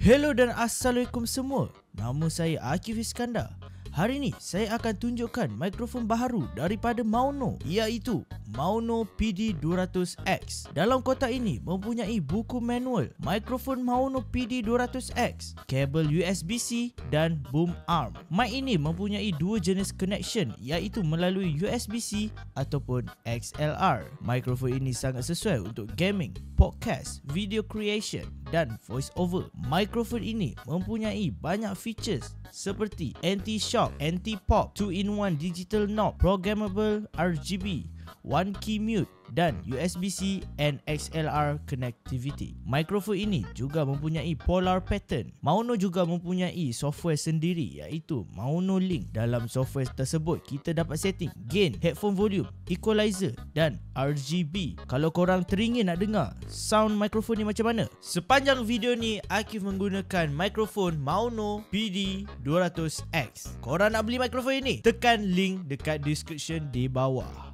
Hello dan Assalamualaikum semua. Nama saya Akif Iskandar. Hari ini saya akan tunjukkan mikrofon baharu daripada Maono, iaitu Maono PD200X. Dalam kotak ini mempunyai buku manual mikrofon Maono PD200X, kabel USB-C dan boom arm. Mic ini mempunyai dua jenis connection, iaitu melalui USB-C ataupun XLR. Mikrofon ini sangat sesuai untuk gaming, podcast, video creation dan voice over. Mikrofon ini mempunyai banyak features seperti anti-shock, anti-pop, 2-in-1 digital knob, programmable RGB, one key mute dan USB-C and XLR connectivity. Mikrofon ini juga mempunyai polar pattern. Maono juga mempunyai software sendiri, iaitu Maono Link. Dalam software tersebut kita dapat setting gain, headphone volume, equalizer dan RGB. Kalau korang teringin nak dengar sound mikrofon ni macam mana, sepanjang video ni Akif menggunakan mikrofon Maono PD200X. Korang nak beli mikrofon ini? Tekan link dekat description di bawah.